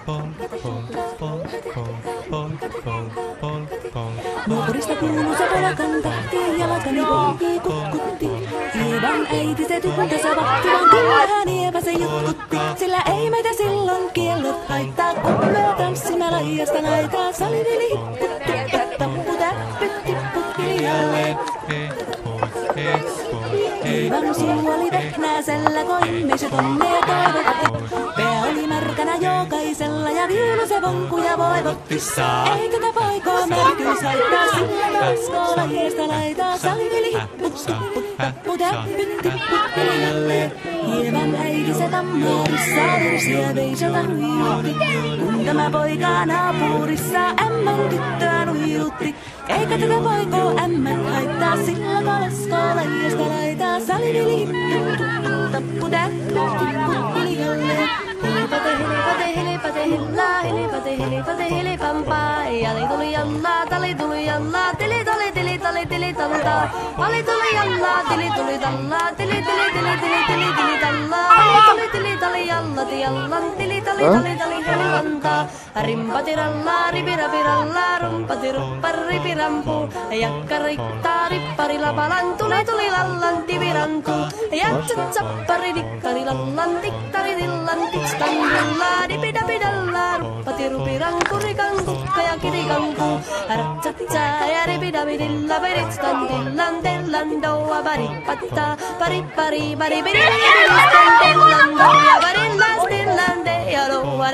Nuorista kuuluu se polakan tahti, jalkani poikii kukkutti. Ievan äiti se tyttönsä vahtivan, kyllähän Ieva se jutkutti. Sillä ei meitä silloin kiellot haittaa, kun me tanssimme laijasta laitaa. Salivili hipputtu, tappu täppyt, tipput hiljalleen. Ievan suu oli vehnäisellä, koimme se tonne toivotti. Pää oli märkänä jokaisella ja viulu se vonkuja voivotti. Ei tätä poikoo merkys haittaa, sillä noiskoo lajeesta laitaa. Salivili hipput, tipput, tappu täppyt, tipput hiljalleen. Ievan äiti se tammoorissa virsiä veisata nuijutti. Kun tämä poika naapurissa ämmän tyttöä nuijutti. Eikä tätä poikoo ämmän haittaa, sillä kalaskoo lajeesta laitaa. Salivili hipput, tappu täppyt, tipput hiljalleen. Hilepate hillaa, hilepate hilipampaa. Ali tuli jallaa, tali tuli jallaa, tili taltaa. Ali tuli jallaa, tili tuli tallaa, tili tallaa. Ali tuli tali jalla, tili tali hilipantaa. Rimpatirallaa, ripirapirallaa, rumpatirupparipirampu. Jakkariittaa, ripparilapalan, tuli lallan tivirantu. Jatsat sappari, dikkari lallan, tikkari dillan, tikskandullaan. Dipidapidallaan, ruppatirupiranku, rikanku, ja kirikanku. Ratsatsaa ja ripidapidilla, piritskan dillan, tellan, doa, paripatta, paripari, paripidilliskan, tellan, doa, parillas, dillan, deja, doa,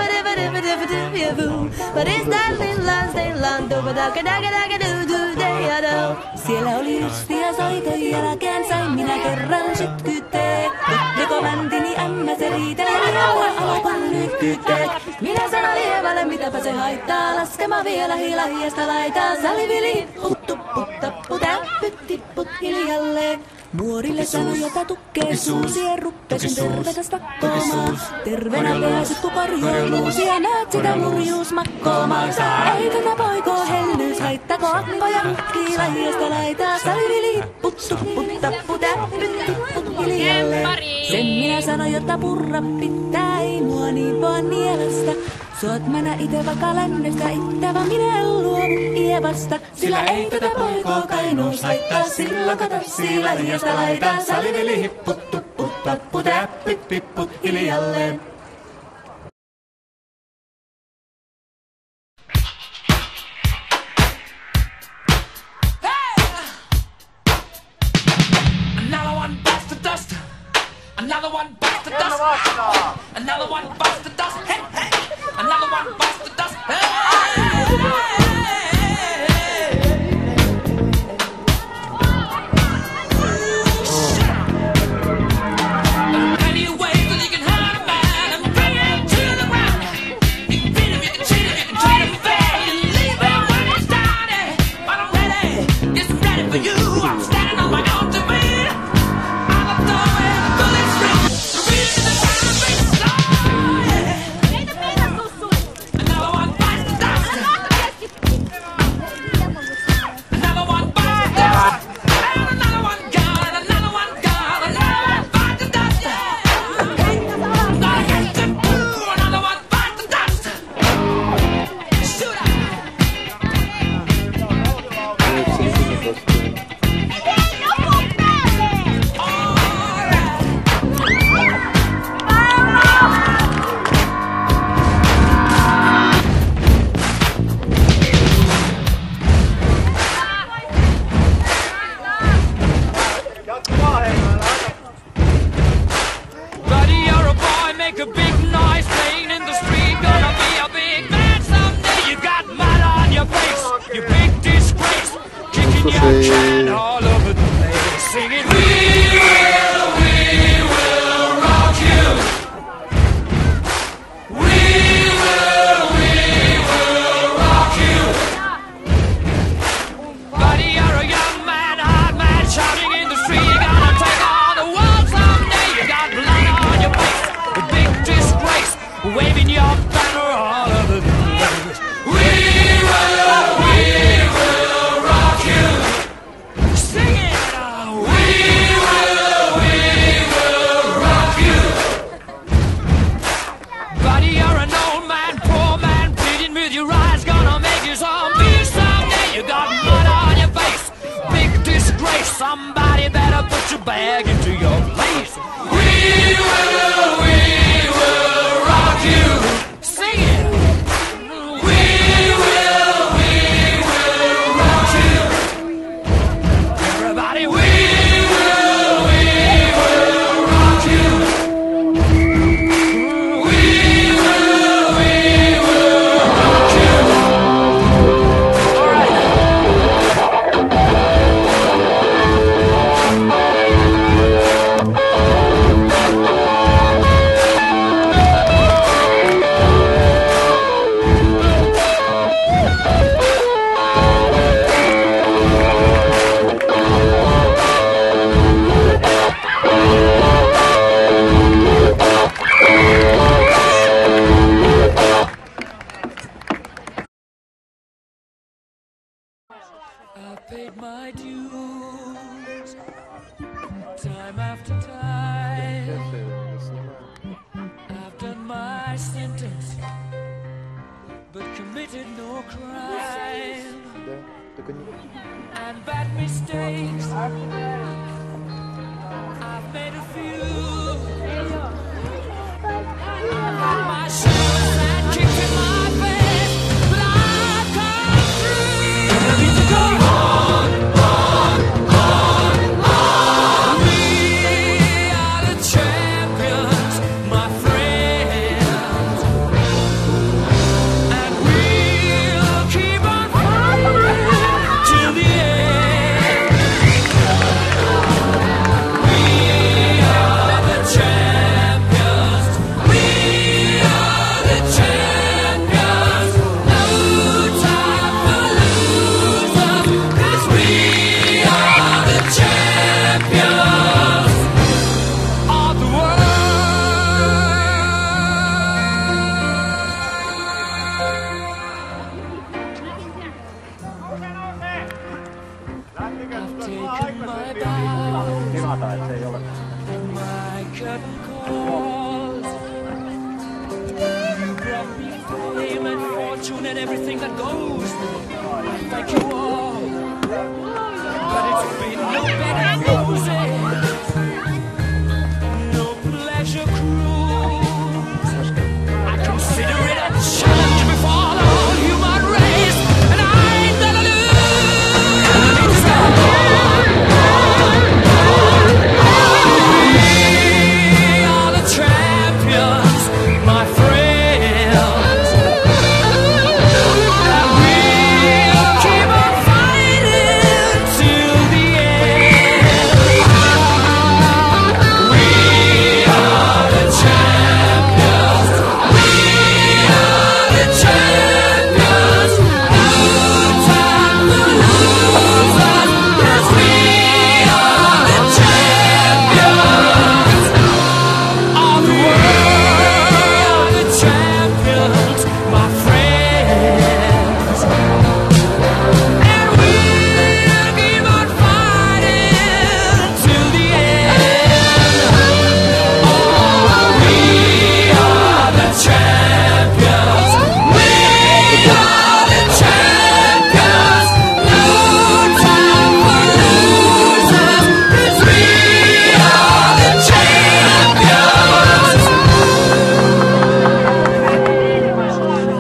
but it's that lillan, stillan, do. Siellä oli rystiä soiton jälkeen, sain minä kerran sytkyteet. Joko mäntini ämmä se riitelee, jolla alkon nyt kyteet. Minä sanon Ievalle, mitäpä se haittaa, laskema vielä hilahiesta laitaa. Salivili hipput, tupput, tappu, täppyt, tipput hiljalleen. Nuorille sanoi, jota tukkee suusi, ruppesin tervetäs takkoomaan. Terveenä pääsit, kun korjoiluusi ja näet sitä murjuusmakkoomaan. Ei tätä poikoo hellyys, haittako akkoja mutkii lajiesta laitaa. Salivili hipput, tupput, tappu, täppyt, tipput hiljalleen. Sen minä sanoin, jotta purra pitää, ei mua niin vaan nielasta. Suot mä ite vaikka lännestä, itse vaan minä en luovu Ievasta. Sillä ei tätä poikoo kainuus haittaa, silloin kato sillä liiasta laitaa. Salivili hipput, tupput, tappu, täppyt, pipput hiljalleen. Another one bites the dust. Another one bites the dust. Hey, hey. Another one bites the dust. Hey, any way that you can hurt a man and bring him to the ground. You can beat him, you can cheat him, you can treat him fair. You can leave him when he's down. But I'm ready, just ready for you. I'm standing on my own to beat. and bad mistakes. I've made a few. I've had my shoes and kicks in my face, but I've come through. I need to go on. We are the champions, my friends, and we'll keep on fighting till the end. We are the champions. We are the champions. No time for losers, 'cause we are the champions of the world. I've taken my bows, my curtain calls. You brought me fame and fortune and everything that goes. I thank you all, but it's been no better.